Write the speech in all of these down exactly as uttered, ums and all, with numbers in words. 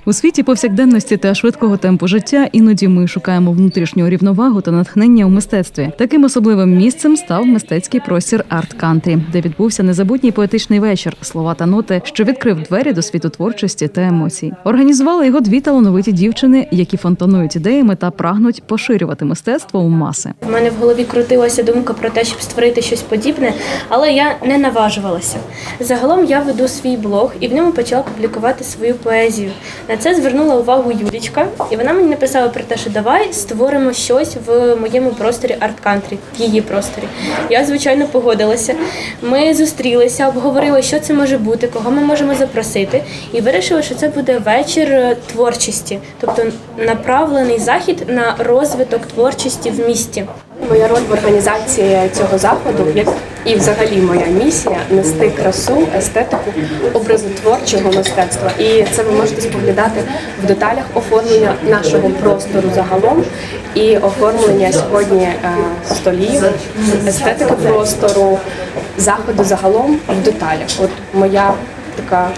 У світі повсякденності та швидкого темпу життя іноді ми шукаємо внутрішню рівновагу та натхнення у мистецтві. Таким особливим місцем став мистецький простір арт-кантрі, де відбувся незабутній поетичний вечір, слова та ноти, що відкрив двері до світу творчості та емоцій. Організували його дві талановиті дівчини, які фонтанують ідеями та прагнуть поширювати мистецтво у маси. У мене в голові крутилася думка про те, щоб створити щось подібне, але я не наважувалася. Загалом я веду свій блог і в ньому почала публікувати свою поезію. На це звернула увагу Юлічка, і вона мені написала про те, що давай створимо щось в моєму просторі арт-кантрі, в її просторі. Я, звичайно, погодилася. Ми зустрілися, обговорили, що це може бути, кого ми можемо запросити, і вирішили, що це буде вечір творчості, тобто направлений захід на розвиток творчості в місті. Моя роль в організації цього заходу і взагалі моя місія – нести красу, естетику, образотворчого мистецтва. І це ви можете споглядати в деталях оформлення нашого простору загалом і оформлення сьогодні столів, естетики простору, заходу загалом в деталях. От моя така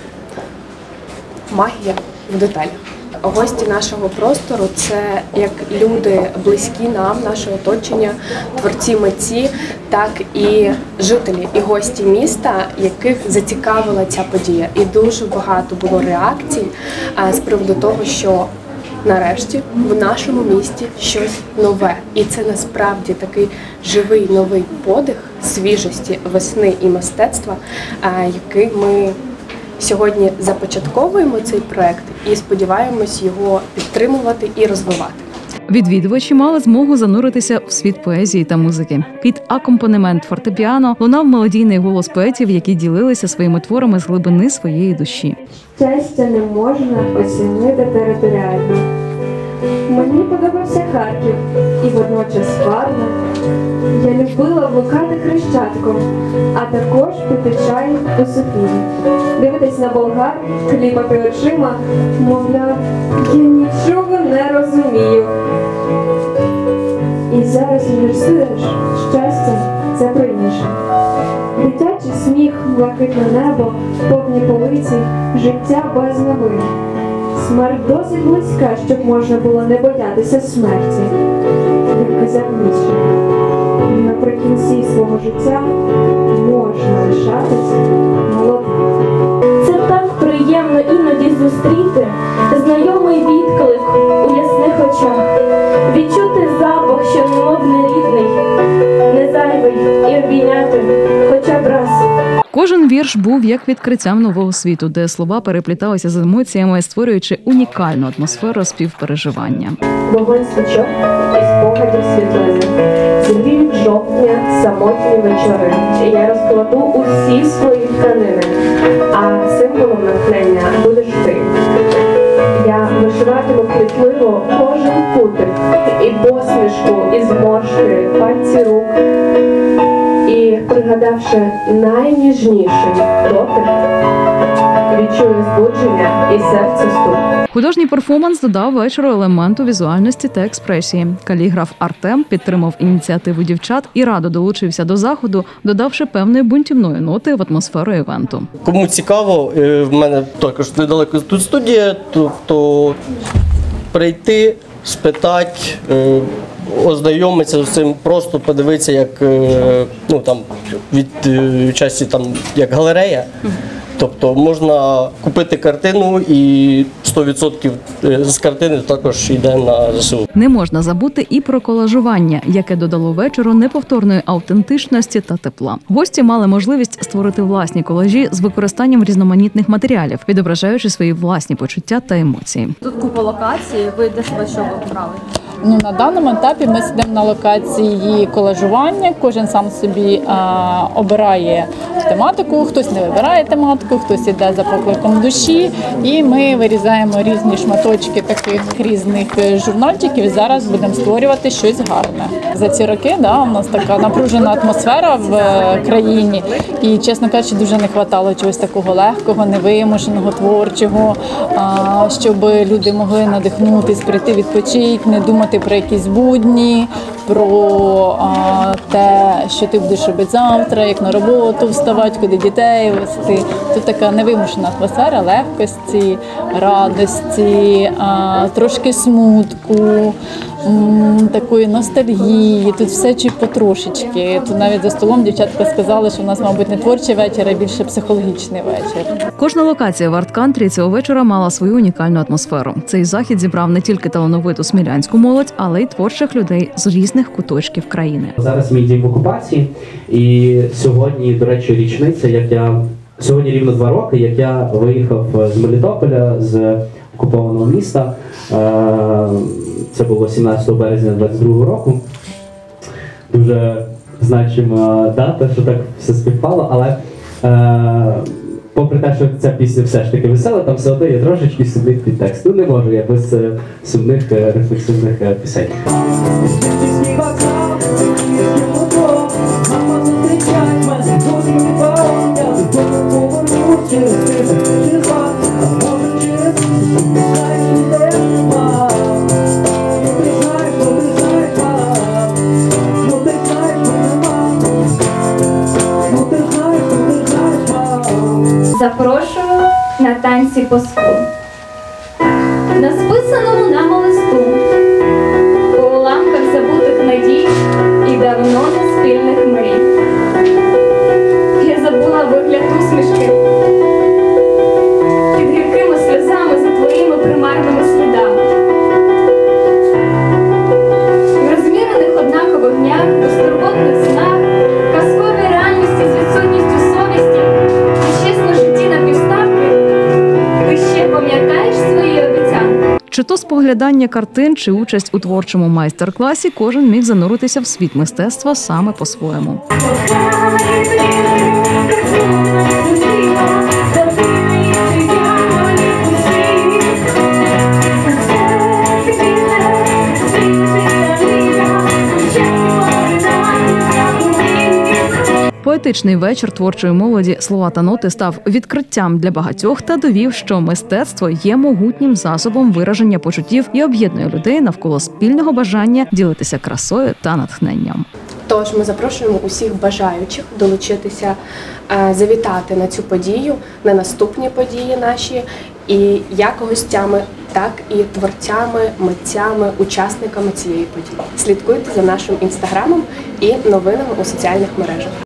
магія в деталях. Гості нашого простору – це як люди близькі нам, наше оточення, творці, митці, так і жителі, і гості міста, яких зацікавила ця подія. І дуже багато було реакцій з приводу того, що нарешті в нашому місті щось нове. І це насправді такий живий новий подих свіжості, весни і мистецтва, який ми сьогодні започатковуємо цей проект і сподіваємось його підтримувати і розвивати. Відвідувачі мали змогу зануритися в світ поезії та музики. Під акомпанемент фортепіано лунав мелодійний голос поетів, які ділилися своїми творами з глибини своєї душі. Щастя не можна оцінити територіально. Мені подобався Харків і водночас Варна. Я любила блукати Хрещатком, а також пити чай у Софії. Дивитись на болгар, кліпати очима, мовляв, я нічого не розумію. І зараз університеш, щастя – це про інше. Дитячий сміх, блакитне небо, повні полиці, життя без новин. Смерть досить близька, щоб можна було не боятися смерті, як казав Ніцше. Наприкінці свого життя можна лишатися молодим. Це так приємно іноді зустріти знайомий відклик у ясних очах, відчути запах, що немов нерідний, незайвий, і обійняти хоча б раз. Кожен вірш був як відкриттям нового світу, де слова перепліталися з емоціями, створюючи унікальну атмосферу співпереживання. Вогонь свічок і спогадів світлини. Зігріють жовтня самотні вечори. Я розкладу усі свої тканини, а символом натхнення будеш ти. Я вишиватиму квітливо кожен кутик, і посмішку, і зморшки, пальці рук. І, пригадавши найніжніший дотик, відчую збудження і серце стук. Художній перформанс додав вечору елементу візуальності та експресії. Каліграф Артем підтримав ініціативу дівчат і радо долучився до заходу, додавши певної бунтівної ноти в атмосферу івенту. Кому цікаво, в мене також недалеко тут студія, тобто прийти, спитати, ознайомитися з цим, просто подивитися, як ну там від часті там як галерея. Тобто можна купити картину і сто відсотків з картини також йде на ЗСУ. Не можна забути і про колажування, яке додало вечору неповторної автентичності та тепла. Гості мали можливість створити власні колажі з використанням різноманітних матеріалів, відображаючи свої власні почуття та емоції. Тут купа локацій, ви для себе що обрали? Ну, на даному етапі ми сидимо на локації колажування, кожен сам собі а, обирає тематику, хтось не вибирає тематику, хтось іде за покликом душі, і ми вирізаємо різні шматочки таких різних журнальчиків і зараз будемо створювати щось гарне. За ці роки да, у нас така напружена атмосфера в країні і, чесно кажучи, дуже не вистачало чогось такого легкого, невимушеного, творчого, а, щоб люди могли надихнутись, прийти відпочити, не думати про якісь будні, про а, те, що ти будеш робити завтра, як на роботу вставати, куди дітей вести. Тут така невимушена атмосфера легкості, радості, а, трошки смутку, м, такої ностальгії. Тут все чи потрошечки. Тут навіть за столом дівчатка сказали, що у нас, мабуть, не творчий вечір, а більше психологічний вечір. Кожна локація в арт-кантрі цього вечора мала свою унікальну атмосферу. Цей захід зібрав не тільки талановиту смілянську молодь, але й творчих людей з різних куточків країни. Зараз мій дім в окупації, і сьогодні, до речі, річниця, як я сьогодні рівно два роки, як я виїхав з Мелітополя, з окупованого міста. Це було сімнадцятого березня двадцять другого року. Дуже значима дата, що так все співпало, але е, попри те, що ця пісня все ж таки весела, там все одно є трошечки сумних підтекстів. Ну, не можу я без е, сумних е, рефлексивних е, пісень. Запрошую на танці по склу. На списаному нами листу, у уламках забутих надій і давно неспільних мрій. Я забула вигляд усмішки під гіркими сльозами за твоїми примарними слідами. В розмірених однакових днях, безтурботних снах, казковій реальності з відсутністю совісті, чесно житті на півставки, ти ще пам'ятаєш свої обіцянки? Чи то споглядання картин, чи участь у творчому майстер-класі, кожен міг зануритися в світ мистецтва саме по-своєму. Поетичний вечір творчої молоді «Слова та ноти» став відкриттям для багатьох та довів, що мистецтво є могутнім засобом вираження почуттів і об'єднує людей навколо спільного бажання ділитися красою та натхненням. Тож ми запрошуємо усіх бажаючих долучитися, завітати на цю подію, на наступні події наші, і як гостями, так і творцями, митцями, учасниками цієї події. Слідкуйте за нашим інстаграмом і новинами у соціальних мережах.